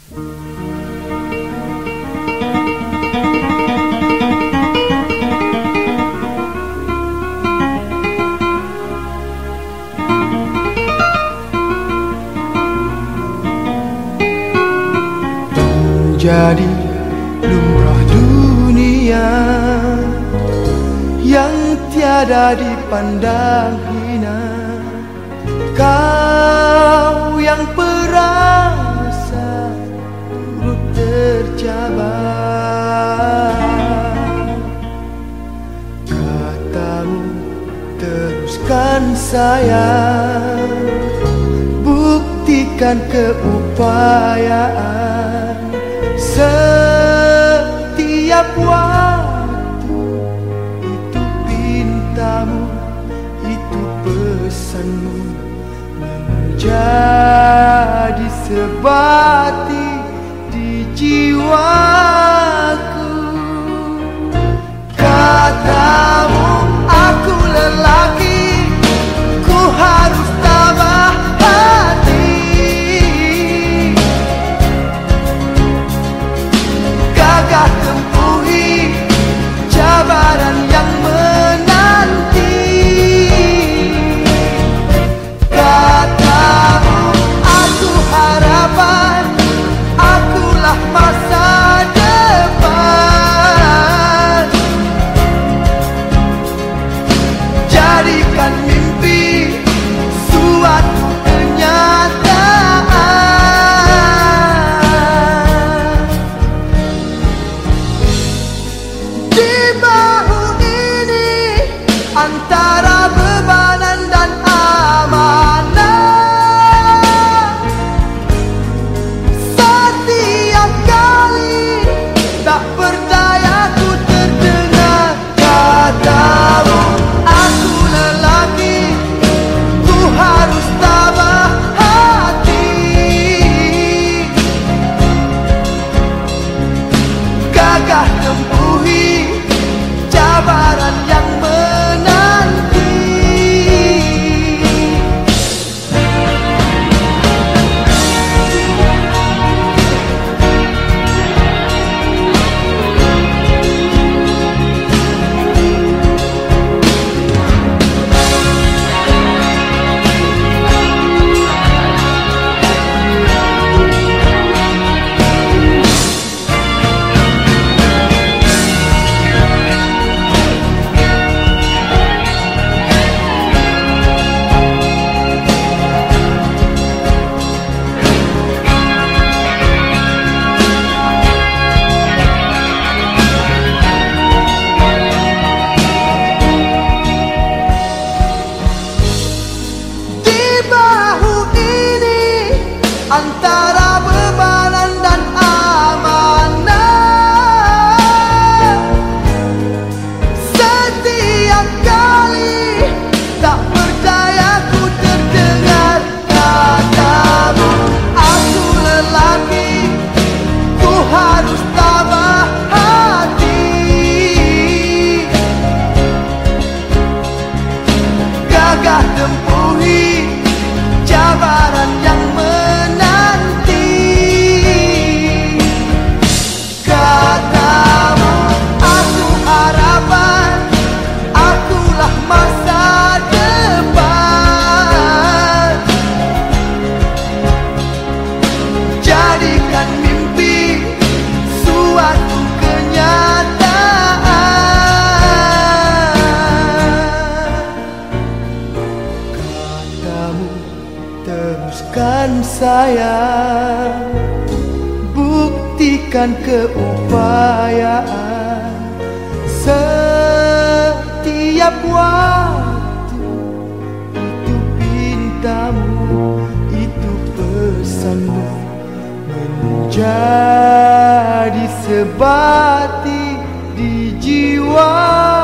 Jadi lumrah dunia yang tiada dipandang hina. Kau yang perasa turut tercabar. Katamu teruskan sayang, buktikan keupayaan. Setiap waktu itu pintamu, itu pesanmu menjadi sebati di jiwaku. Katamu aku lelaki, ku harus tabah hati. Gagah tempuhi cabaran yang menanti. Katamu aku harapan, akulah masa depan. Jadikan mimpi suatu kenyataan. Di bahu ini antara bebanan dan amanah, setiap kali tak berdaya ku terdengar katamu aku lelaki, ku harus tabah hati. Gagah tempuhi cabaran yang menanti. Antara bebanan dan amanah, setiap kali tak berdaya ku terdengar katamu aku lelaki, ku harus tabah hati. Gagah tempuhi cabaran yang menanti. Katamu aku harapan, akulah masa depan. Jadikan mimpi suatu kenyataan. Katamu teruskan sayang, buktikan keupayaan. Setiap waktu itu pintamu, itu pesanmu menjadi sebati di jiwa.